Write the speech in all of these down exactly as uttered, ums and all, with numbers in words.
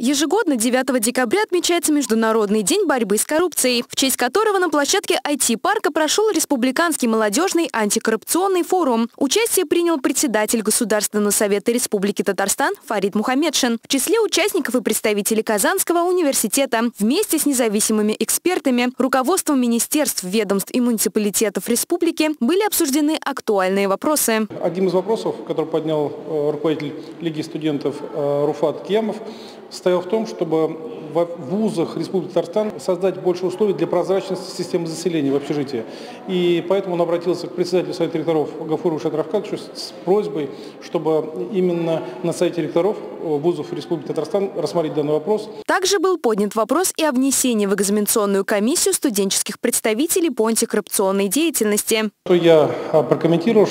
Ежегодно девятого декабря отмечается Международный день борьбы с коррупцией, в честь которого на площадке ай ти-парка прошел Республиканский молодежный антикоррупционный форум. Участие принял председатель Государственного совета Республики Татарстан Фарид Мухаммедшин. В числе участников и представители Казанского университета. Вместе с независимыми экспертами, руководством министерств, ведомств и муниципалитетов республики были обсуждены актуальные вопросы. Одним из вопросов, который поднял руководитель Лиги студентов Руфат Киямов, состоял в том, чтобы в вузах Республики Татарстан создать больше условий для прозрачности системы заселения в общежитии. И поэтому он обратился к председателю Совета ректоров Гафуру Шадравкадовичу с просьбой, чтобы именно на сайте ректоров вузов Республики Татарстан рассмотреть данный вопрос. Также был поднят вопрос и о внесении в экзаменационную комиссию студенческих представителей по антикоррупционной деятельности. Я прокомментировал,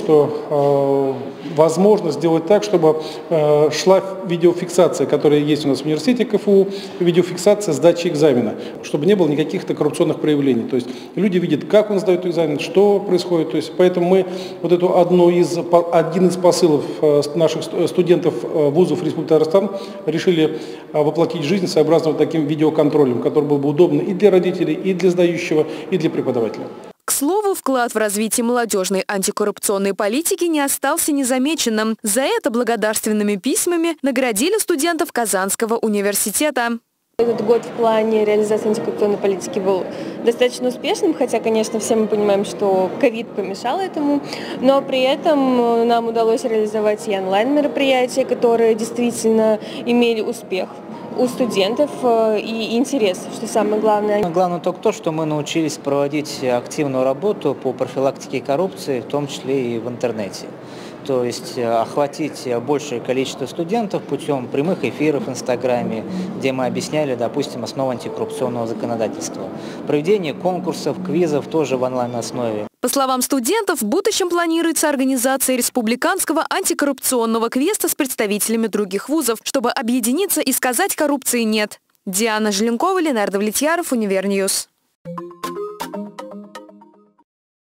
что э, возможно сделать так, чтобы э, шла видеофиксация, которая есть у нас в университете КФУ, видеофиксация сдачи экзамена, чтобы не было никаких коррупционных проявлений. То есть люди видят, как он сдает экзамен, что происходит. То есть, поэтому мы вот эту одну из, один из посылов наших студентов вузов Республики Татарстан решили воплотить в жизнь сообразно вот таким видеоконтролем, который был бы удобен и для родителей, и для сдающего, и для преподавателя. К слову, вклад в развитие молодежной антикоррупционной политики не остался незамеченным. За это благодарственными письмами наградили студентов Казанского университета. Этот год в плане реализации антикоррупционной политики был достаточно успешным, хотя, конечно, все мы понимаем, что ковид помешал этому, но при этом нам удалось реализовать и онлайн-мероприятия, которые действительно имели успех у студентов и интерес, что самое главное. Главное только то, что мы научились проводить активную работу по профилактике коррупции, в том числе и в интернете. То есть охватить большее количество студентов путем прямых эфиров в Инстаграме, где мы объясняли, допустим, основы антикоррупционного законодательства. Проведение конкурсов, квизов тоже в онлайн-основе. По словам студентов, в будущем планируется организация республиканского антикоррупционного квеста с представителями других вузов, чтобы объединиться и сказать коррупции нет. Диана Желенкова, Ленардо Влетьяров, Универньюз.